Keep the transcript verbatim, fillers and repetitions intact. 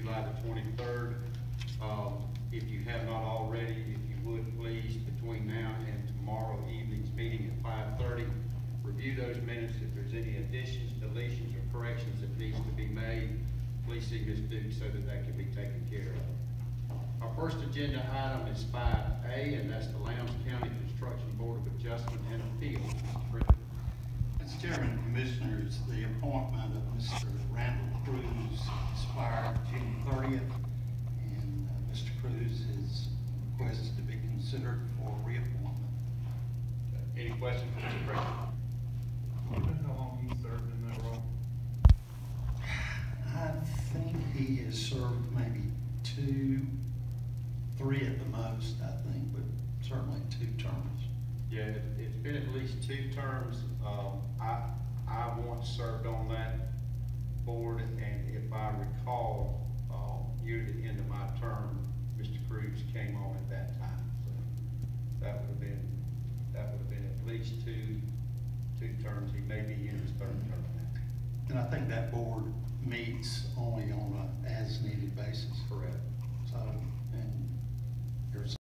July the twenty-third. Um, if you have not already, if you would please, between now and tomorrow evening's meeting at five thirty, review those minutes. If there's any additions, deletions, or corrections that needs to be made, please see Miz Duke so that that can be taken care of. Our first agenda item is five A, and that's the Lowndes County Construction Board of Adjustment and Appeal. Mister Chairman, Commissioners, the appointment of Mister Randall Cruz expired June thirtieth, and uh, Mister Cruz is requested to be considered for reappointment. Any questions for Mister President? Do you know how long he served in that role? I think he has served maybe two, three at the most, I think, but certainly two terms. Yeah, it, it's been at least two terms. Um, I, I once served on that board, and if I recall, um, near the end of my term, Mister Cruz came on at that time. So that would have been, that would have been at least two, two terms. He may be in his third term now. And I think that board meets only on a as-needed basis. Correct. So, and there's